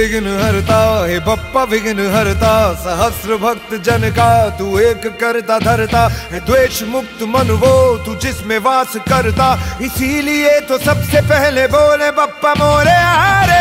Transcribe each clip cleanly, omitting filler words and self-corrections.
विघ्न हरता हे बप्पा विघ्न हरता, सहस्र भक्त जन का तू एक करता धरता है। द्वेष मुक्त मन वो तू जिसमें वास करता, इसीलिए तो सबसे पहले बोले बप्पा मोरे आरे।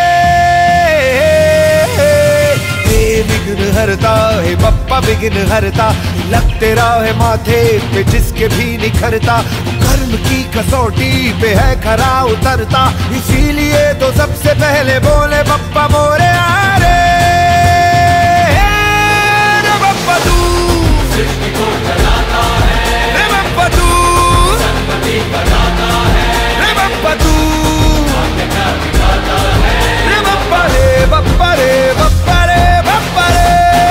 हे विघ्न हरता हे बप्पा विघ्न हरता, लग तेरा है माथे पे जिसके भी निखरता, कर्म की कसौटी पे है खरा उतरता, इसीलिए तो सबसे पहले बोले बप्पा मोरे आरे। रे बप्पा तू सृष्टि को चलाता है, रे बप्पा तू संपत्ति बढ़ाता है, रे बप्पा तू भाग्य का विधाता है, रे बप्पा रे बप्पा रे बप्पा रे बप्पा रे।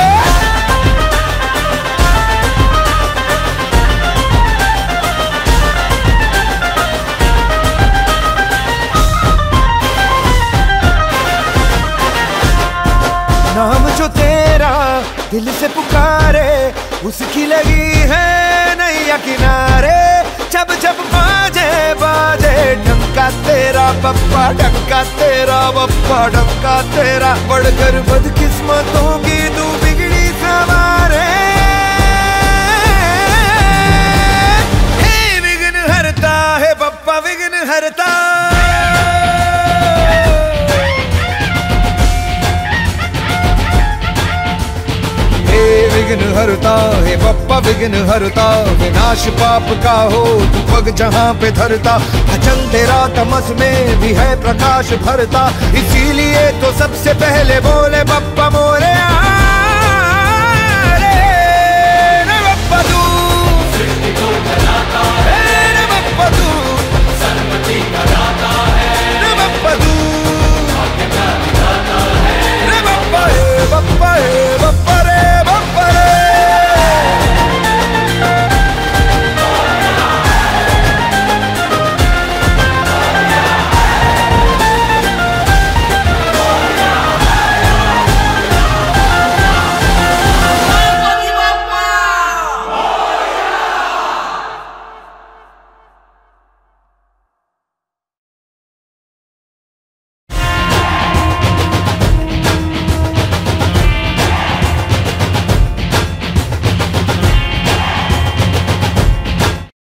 नाम जो तेरा दिल से पुकारे, उसकी लगी है नैया किनारे। जब जब बाजे बाजे डंका तेरा बप्पा, डंका तेरा बप्पा, डंका तेरा, बढ़कर बदकिस्मतों की तू बिगड़ी सवारे। हे विघ्न हरता है बप्पा विघ्न हरता, विघ्न हरता हे बप्पा विघ्न हरता, विनाश पाप का हो तू पग जहाँ पे धरता, भजन तेरा तमस में भी है प्रकाश भरता, इसीलिए तो सबसे पहले बोले बप्पा मोरे आ।